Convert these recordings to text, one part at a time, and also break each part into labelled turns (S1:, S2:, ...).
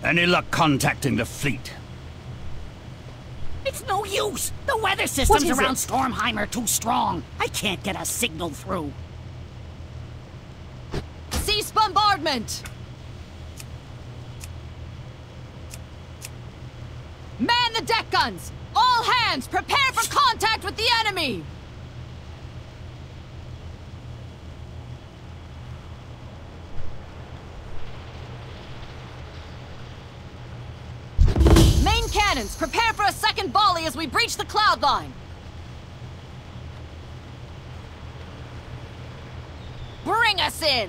S1: Any luck contacting the fleet?
S2: It's no use! The weather systems around Stormheim are too strong. I can't get a signal through.
S3: Cease bombardment! Man the deck guns! All hands, prepare for contact with the enemy! Main cannons, prepare for a second volley as we breach the cloud line! Bring us in!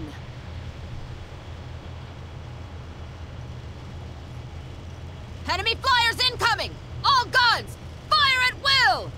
S3: Enemy flyers incoming! All guns! Fire at will!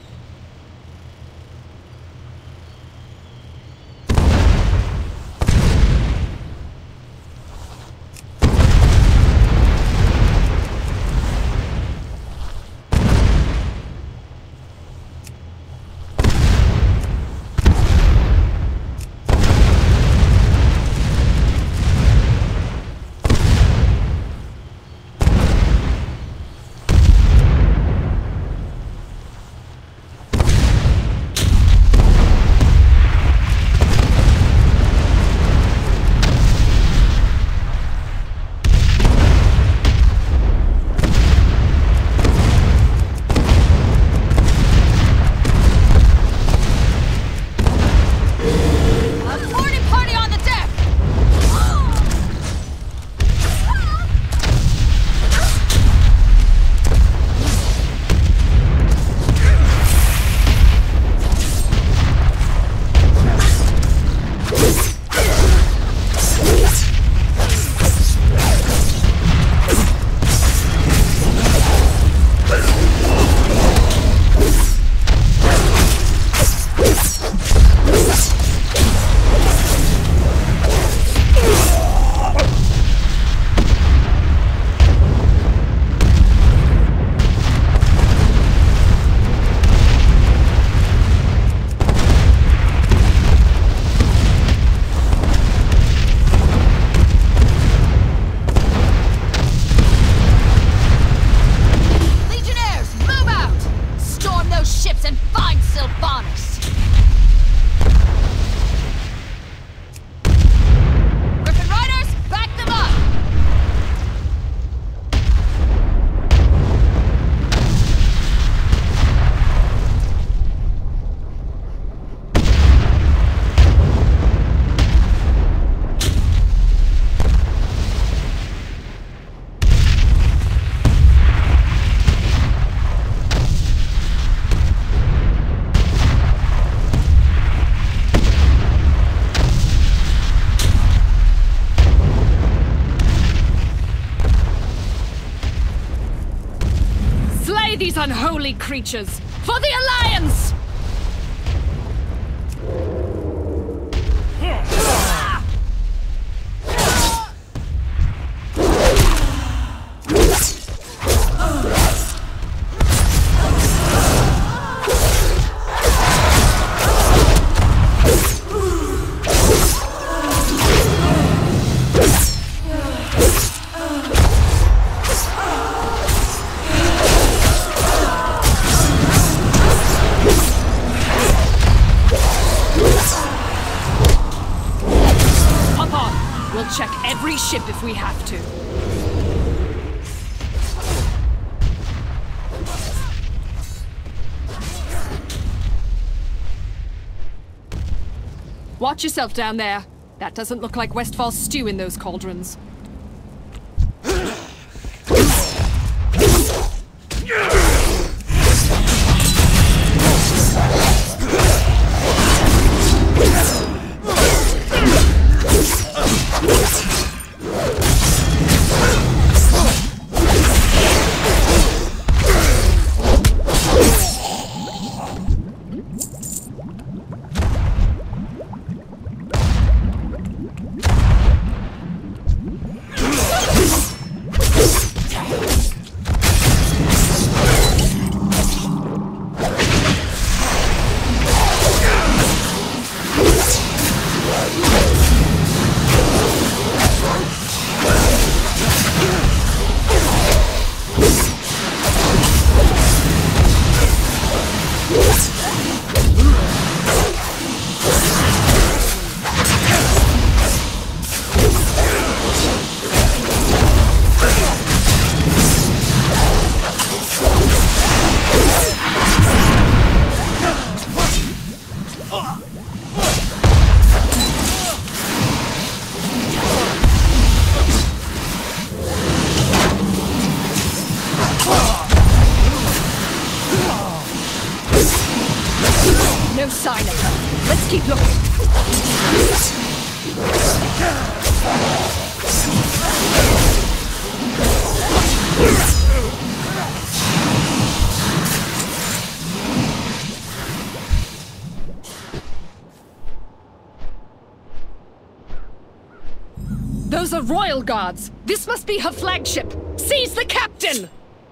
S4: These unholy creatures! For the Alliance! Check every ship if we have to. Watch yourself down there. That doesn't look like Westfall stew in those cauldrons. Let's keep looking. Those are royal guards. This must be her flagship. Seize the captain!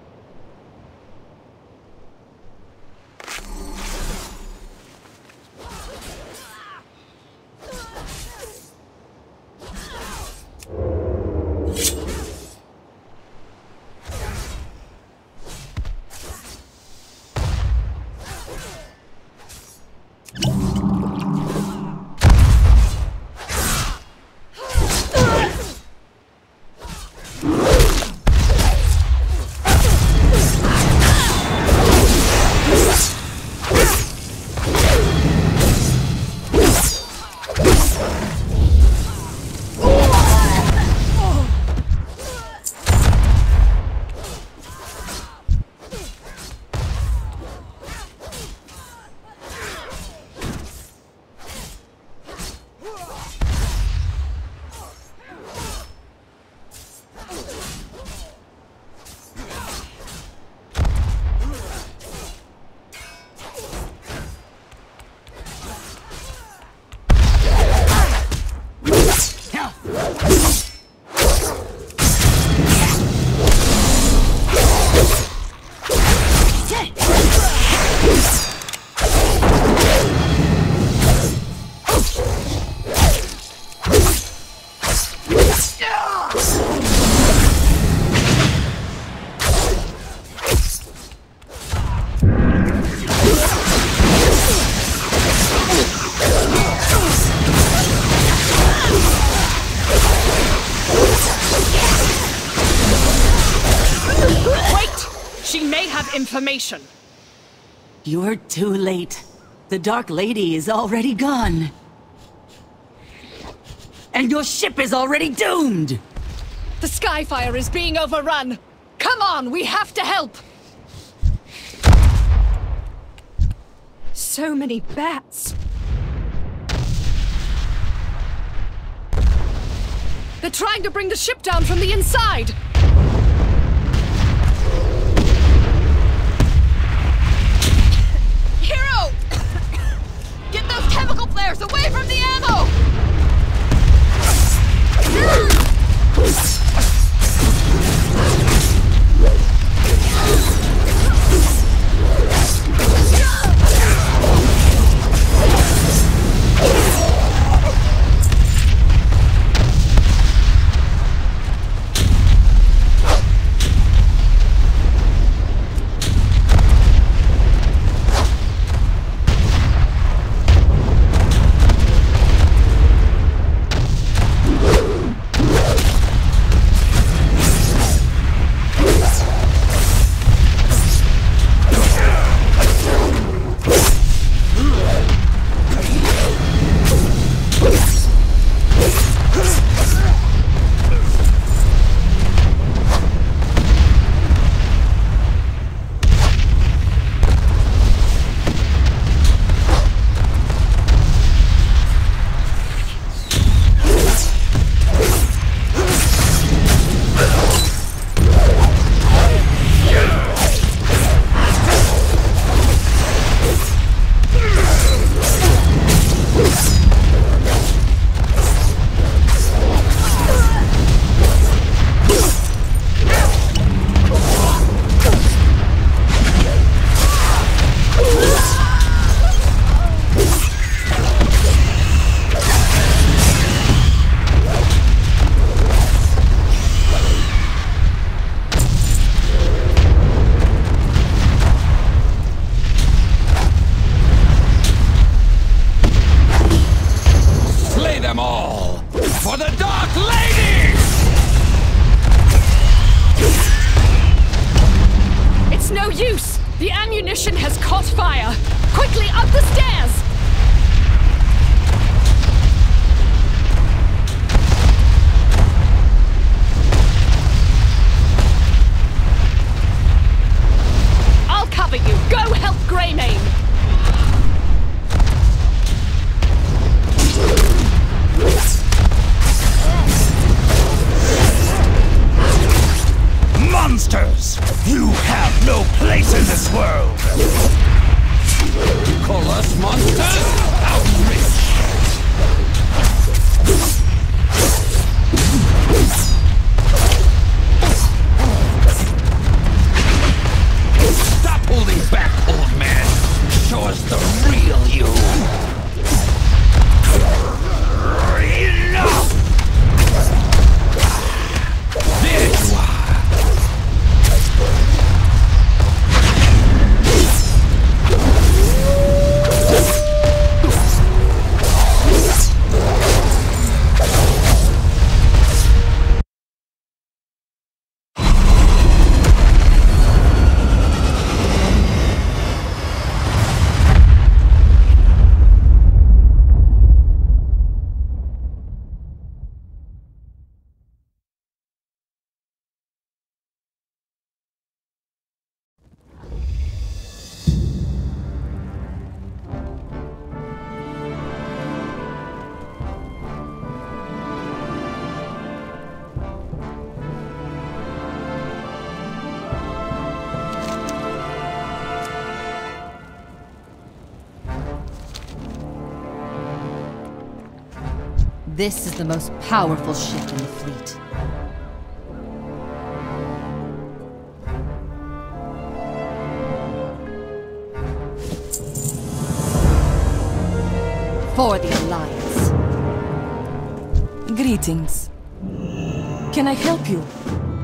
S4: Information.
S5: You're too late. The Dark Lady is already gone. And your ship is already doomed!
S4: The Skyfire is being overrun! Come on, we have to help! So many bats. They're trying to bring the ship down from the inside!
S3: Hero! Get those chemical flares away from the ammo!
S1: monsters! You have no place in this world! You call us monsters? Outrage! Stop holding back, old man! Show us the real you! Enough! There you are!
S3: This is the most powerful ship in the fleet. For the Alliance.
S5: Greetings. Can I help you?